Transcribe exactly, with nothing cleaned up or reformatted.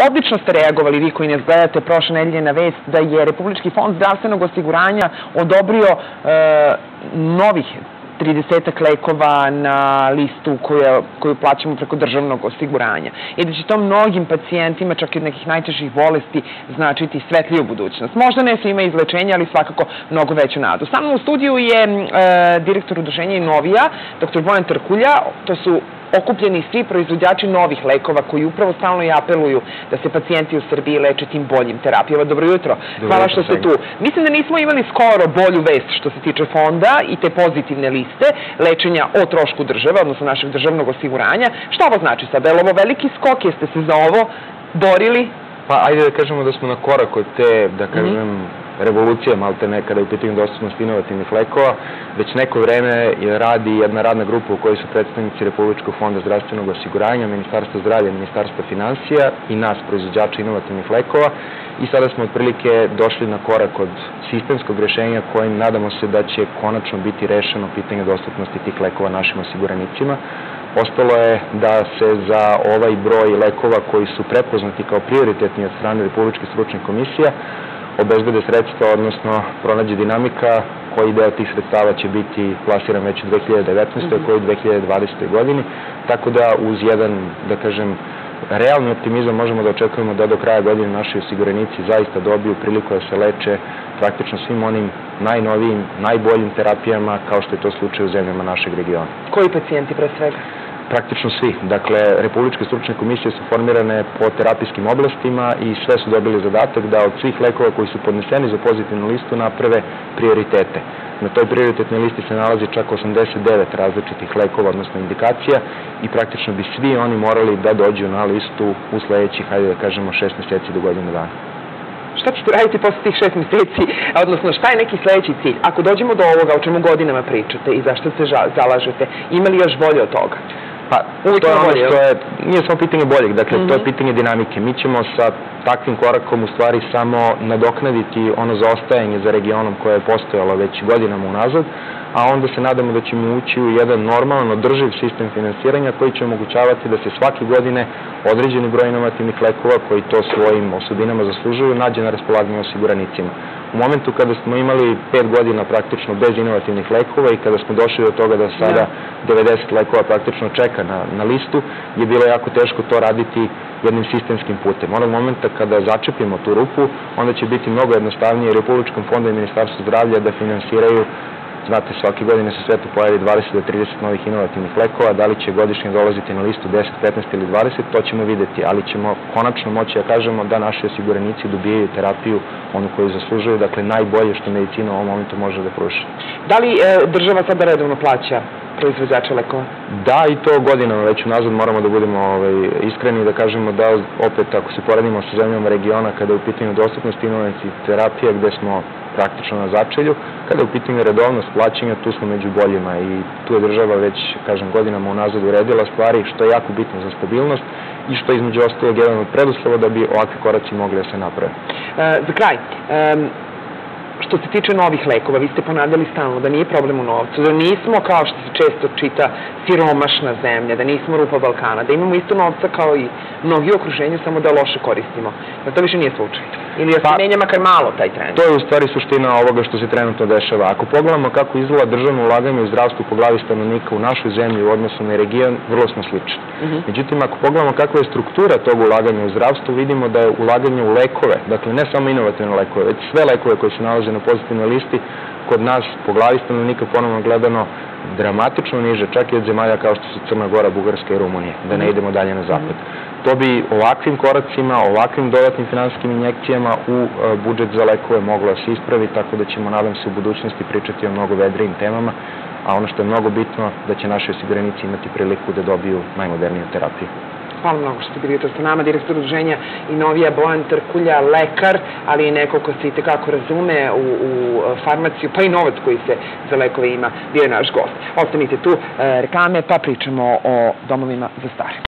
odlično ste reagovali vi koji nas gledate prošle nedelje na vest da je Republički fond zdravstvenog osiguranja odobrio novih tridesetak lekova na listu koju plaćamo preko državnog osiguranja. I da će to mnogim pacijentima, čak i od nekih najtežih bolesti, značiti svetliju budućnost. Možda ne svima izlečenja, ali svakako mnogo veću nadu. Sa mnom u studiju je direktor udruženja Inovija, doktor Bojan Trkulja. To su okupljeni svi proizvođači novih lekova koji upravo stalno i apeluju da se pacijenti u Srbiji leče tim boljim terapijama. Dobro jutro. Hvala što ste tu. Mislim da nismo imali skoro bolju vest što se tiče fonda i te pozitivne liste lečenja o trošku države, odnosno našeg državnog osiguranja. Šta ovo znači sad? Je li ovo veliki skok? Jeste se za ovo borili? Pa ajde da kažemo da smo na korak od te, da kažem, revolucija malte nekada je u pitanju dostupnost inovativnih lekova. Već neko vreme radi jedna radna grupa u kojoj su predstavnici Republičkog fonda zdravstvenog osiguranja, Ministarstva zdravlja, Ministarstva finansija i nas, proizvođača inovativnih lekova. I sada smo otprilike došli na korak od sistemskog rešenja kojim nadamo se da će konačno biti rešeno pitanje dostupnosti tih lekova našim osiguranicima. Ostalo je da se za ovaj broj lekova koji su prepoznati kao prioritetni od strane Republičke stručnih komisija obezbede sredstva, odnosno pronađe dinamika koji deo tih sredstava će biti plasiran već u dve hiljade devetnaestoj. koji u dve hiljade dvadesetoj. godini. Tako da uz jedan, da kažem, realni optimizam možemo da očekujemo da do kraja godine naši osiguranici zaista dobiju priliku da se leče praktično svim onim najnovijim, najboljim terapijama kao što je to slučaj u zemljama našeg regiona. Koji pacijenti pre svega? Praktično svi. Dakle, Republičke stručne komisije su formirane po terapijskim oblastima i sve su dobili zadatak da od svih lekova koji su podneseni za pozitivnu listu naprave prioritete. Na toj prioritetnoj listi se nalazi čak osamdeset devet različitih lekova, odnosno indikacija, i praktično bi svi oni morali da dođu na listu u sledećih, hajde da kažemo, šest meseci do godinu dana. Šta ćete raditi posle tih šest meseci? Odnosno, šta je neki sledeći cilj? Ako dođemo do ovoga o čemu godinama pričate i zašto se zalažete, ima li još bolje od toga? Pa, to je ono što je, nije samo pitanje boljeg, dakle, to je pitanje dinamike. Mi ćemo sa takvim korakom u stvari samo nadoknaditi ono zaostajanje za regionom koje je postojalo već godinama unazad, a onda se nadamo da ćemo ući u jedan normalan, održiv sistem finansiranja koji će omogućavati da se svake godine određeni broj inovativnih lekova koji to svojim osobinama zaslužuju nađe na raspolaganju osiguranicima. U momentu kada smo imali pet godina praktično bez inovativnih lekova i kada smo došli do toga da sada devedeset lekova praktično čeka na listu, je bilo jako teško to raditi jednim sistemskim putem. Onog momenta kada začepimo tu rupu, onda će biti mnogo jednostavnije Republičkom fondu i Ministarstvu zdravlja da finansiraju. Znate, svake godine se svetu pojavi dvadeset do trideset novih inovativnih lekova. Da li će godišnje dolaziti na listu deset, petnaest ili dvadeset, to ćemo videti, ali ćemo konačno moći da kažemo da naši osiguranici dobijaju terapiju onu koju zaslužuju, dakle najbolje što medicina u ovom momentu može da pruži. Da li država sada redovno plaća proizvođača lekova? Da, i to godinama već unazad moramo da budemo iskreni i da kažemo da opet ako se poredimo sa zemljama regiona kada je u pitanju dostupnosti inovativnih terapija gde smo praktično na začelju, kada je u pitanju redovnost plaćanja, tu smo među boljima i tu je država već, kažem, godinama unazad uredila stvari, što je jako bitno za stabilnost i što je između ostalog jedan od preduslova da bi ovakvi koraci mogli da se naprave. Za kraj, što se tiče novih lekova, vi ste ponavljali stalno da nije problem u novcu, da nismo, kao što se često čita, siromašna zemlja, da nismo rupa Balkana, da imamo isto novca kao i mnogi u okruženju, samo da loše koristimo. Da to više nije slučaj. Ili da se menja makar malo taj trend? To je u stvari suština ovoga što se trenutno dešava. Ako pogledamo kako izgleda državno ulaganje u zdravstvu po glavi stanovnika u našoj zemlji u odnosu na region, vrlo smo slični. Međutim, ako pogledamo kakva je struktura tog ulaganja u zdravstvu, vidimo da je ulaganje u lekove, dakle ne samo inovativne lekove, već sve lekove koji se nalaze na pozitivnoj listi, kod nas po glavi stanovnika ponovno gledano dramatično niže, čak i od zemalja kao što su Crna Gora, Bugarska i Rumunija, da ne idemo dalje na zapad. To bi ovakvim koracima, ovakvim dodatnim finansijskim injekcijama u budžet za lekove moglo da se ispravi, tako da ćemo, nadam se, u budućnosti pričati o mnogo vedrijim temama, a ono što je mnogo bitno, da će naši osiguranici imati priliku da dobiju najmoderniju terapiju. Hvala mnogo što ste bili jutro sa nama, direktor udruženja Inovija Bojan Trkulja, lekar, ali i neko ko se i tekako razume u farmaciju, pa i novac koji se za lekove ima, bio je naš gost. Ostanite tu, reklame, pa pričamo o domovima za stare.